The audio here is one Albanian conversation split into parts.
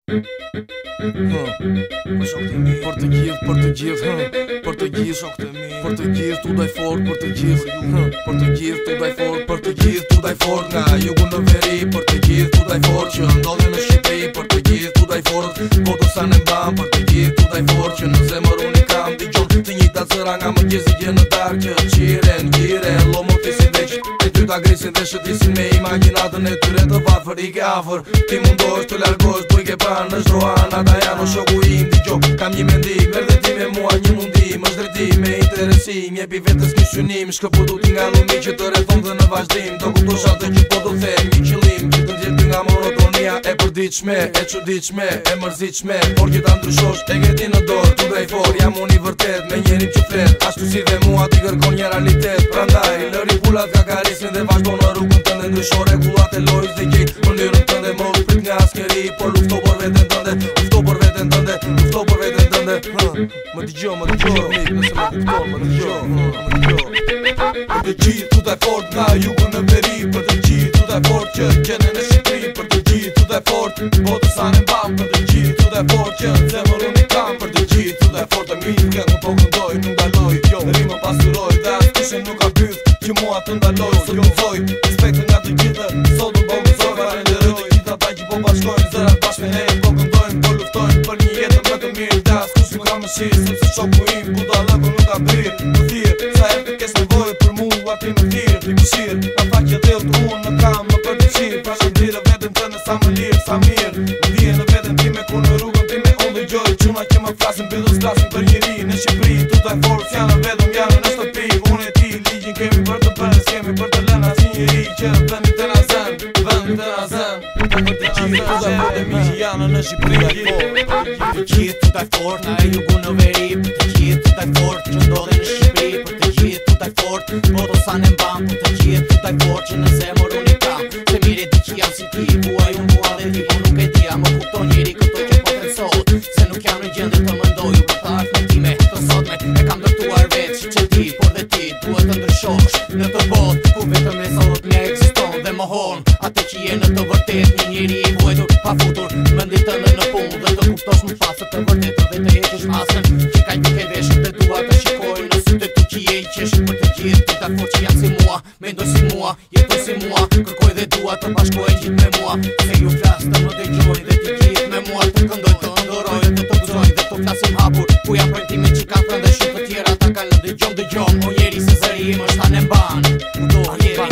Për të gjithë, për të gjithë, për të gjithë, për të gjithë, tu daj fort, për të gjithë, për të gjithë, tu daj fort, për të gjithë, tu daj fort, nga jugu në veri, për të gjithë, tu daj fort, që ndodhe në Shqipëri, për të gjithë, tu daj fort, voto sa në mbam, për të gjithë, tu daj fort, që në zemër unë i kam, t'i gjonë, të njita zëra nga më gjezi gje në dark, që qiren, gjiren, lo më fisin veç, e ty t'agrisin dhe shëtisin me imaginatën e tyre të varfër, i ke afer, ti mundosh të largosh, po i ke pranë në shtrohan, ata janë o shoku im, t'i gjonë, kam një mendim, merdhe ti me mua një mundim, është drejtim me interesim, jepi vetës një synim, shkëputu ti nga lumi që të rethon dhe në vazhdim, do kuptosh atë që po do them, një qëllim, që të ndjetë nga monotonia e përdiqme, e çuditshme, e mërzitshme, por që ta ndryshosh, e ke ti në dorë, tu drej for, jam unë i vërtet, me njerim që flet, ashtu si dhe mua ti kërkon një realitet, prandaj, lëri pullat ka karisin dhe vazhdo në rrugën tënde, ndrysho regullat e lojës dhe gjej, mënyrën tënde, mos prit nga askeri, por lufto për veten tënde, lufto për veten tënde, lufto për veten tënde, më dëgjo, nik, nëse më kupton, më dëgjo. Për të gjithë tu daj fort nga jugu në veri, për të gjithë tu daj fort që qene në Shqipëri, për të gjithë tu daj fort, voto sa në mbam, për të gjithë tu daj fort që në zemër unë i kam, për të gjithë tu daj fort e mi, këtë më po këndoj, nuk ndaloj, në rima pasuroj, dhe as kushe nuk ka byth, që mua të ndaloj, sot mëzoj, respekt nga të gjithë, sot më po mëzoj, falenderoj të gjitha ta që po bashkojnë, zërat bashkë me herë, po këndojnë, po luftojnë, për një jetën më të mirë, dhe as kush nuk ka më shirë, sepse shoku im, buda lëku nuk ka brirë, më thirë, sa herë të kes nevojë për mua, ti më thirë, ti më shirë, ka faqe dhe të unë në kam, më për të qirë, pra shëndire vetën të në sa më lirë, sa mirë, më dhije në vetën ti me ku në rrugën, ti me unë dhe gjoj, quna që më flasin, bidhës klasin për njëri, në Shqipëri, tu daj forës, janë vetëm, janë në shtëpi, unë e ti, ligjin kemi për të bërës, kemi për të lëna, si njëri që vëndit të na zën, vëndit të na zën, për të gjithë, tu daj forë, mi që janë në Shqipëri, për të gjithë, tu daj fort, nga e jugu në veri, për të gjithë, tu daj fort, që ndodhe në Shqipëri, për të gjithë, tu daj fort, voto sa në mbam, për të gjithë, tu daj fort, që në zemër unë i kam, se mire di që janë si ti, buaj unë mua dhe ti, po nuk e tia, më kupton njëri këto që po të sot, se nuk jam në gjendë të mëndoju, për të ardhme time, të sotme, e kam dërtuar veç, që ti, por dhe ti, duhet të ndryshosh, në të bot, ku vetëm e sot një eksiston dhe mohon, atë që je në të vërtet, një njëri i vojtur, pa futur, mëndit të në punë, dhe të kuptosh më pasër të vërtet, dhe të heqesh masën, që kaj duke veshën, dhe dua të shikoj në sytë të që je i qeshën për të gjithë, të daj fort që janë si mua, mendoj si mua, jetoj si mua, kërkoj dhe dua të bashkoj gjithë me mua, se ju flas të më dëgjoj dhe të gjithë me mua, të këndoj, të ndëroj, dhe të gëzoj, dhe të flasim hapur, ku jam prejtime që ka thënë dhe shumë të tjera, ta kanë dëgjom, o njeri se zëri im është anë mban, kudo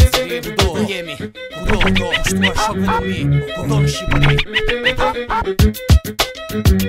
jemi, kudo, shtuar shokve të mi, kudo në Shqipëri.